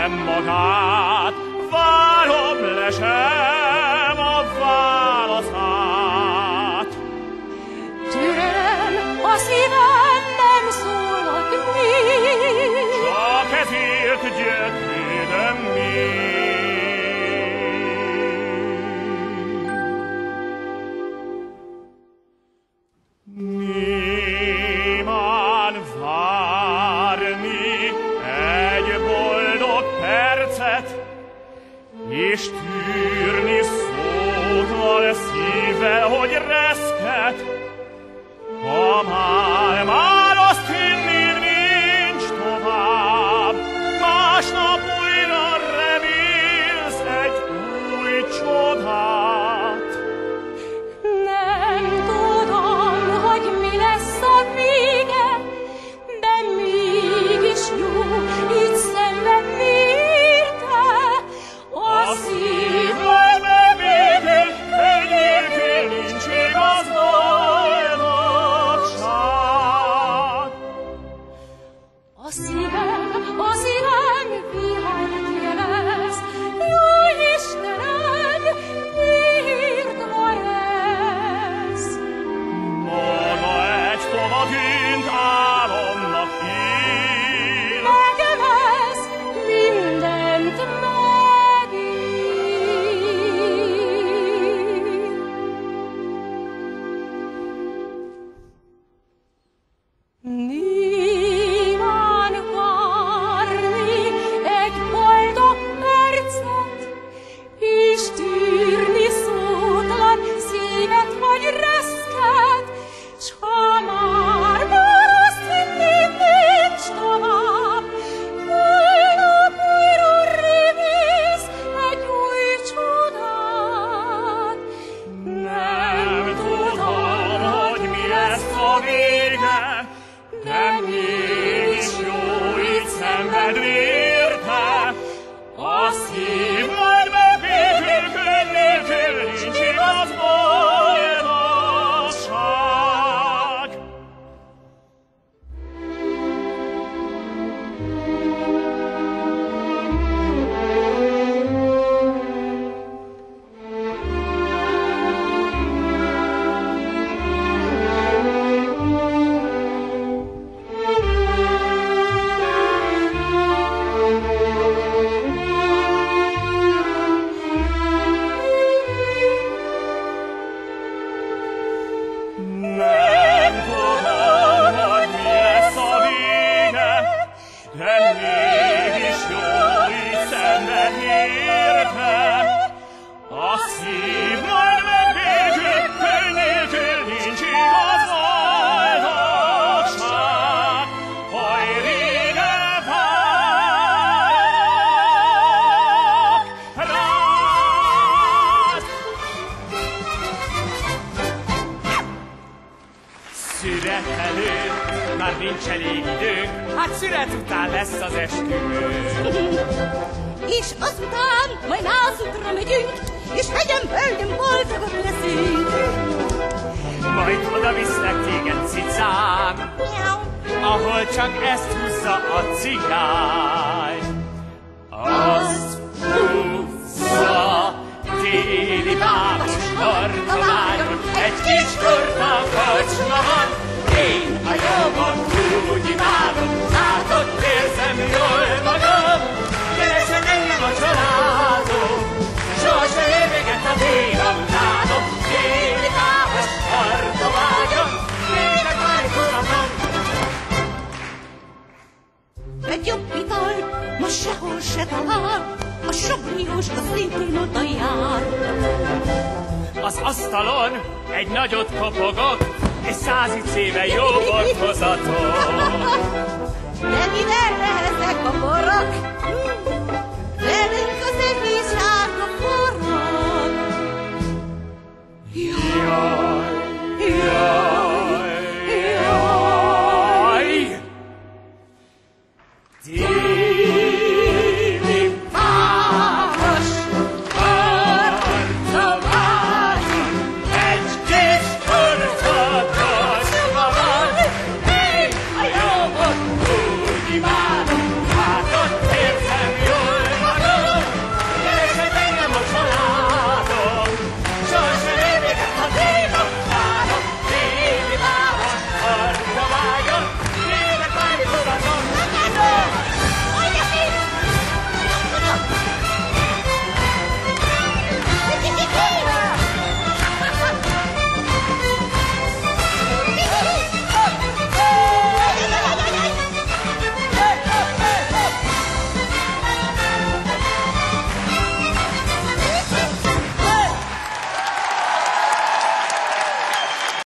Türelem magát, várom lesem a válaszát. Türelem, a szívem nem szólott még, csak ezért gyötrődöm még. Némán várni egy boldog percet, és tűrni szótlan szívvel, hogy reszket. Ha már azt hinnéd, nincs tovább, másnap újra remélsz egy új csodát. nem tudom, hogy mi lesz a vége, de mégis jó így szenvedni érte. A szívem békén, könyv nélkül nincs igaz boldogság. A szívem vihart jelez, jó Istenem, miért van ez? Maga egy tova tűnt álomnak hír, Megevez, mindent megír. Némán várni egy boldog percet, és tűrni szótlan szívet vagy reszket, s ha már azt hinnéd, nincs tovább, holnap újra remélsz egy új csodát. nem tudom, hogy mi lesz a vége, de mégis jó így szenvedni érte. A szív már megbékül, könyv nélkül nincs igaz boldogság. Nem tudom, hogy mi lesz a vége, de mégis jó így szenvedni érte. A szív már megbékül, könyv nélkül nincs igaz boldogság. Oly régen várok rád. Szüret előtt már nincs elég időnk, hát szüret után lesz az esküvőnk. És azután majd nászútra megyünk, és hegyen, földön boldogok leszünk. Majd oda viszlek téged, cicám, ahol csak ezt húzza a cigány. Az húzza téli város tartományon, egy kis torta kocsma van. Én a jobban úgy imádom, hát ott érzem jól magam. Keresen engem a családom, sose érvéget a délam látom. Téli város tartományon, tényleg ajtólatom. Egy jobb ital most sehol se talál, a Sognyióska szintén oda jár. Az asztalon egy nagyot kopogok, és 100 éve jó bort hozatok. De mivel ezek a borok? Velünk az egész sárga forrag. Jaj!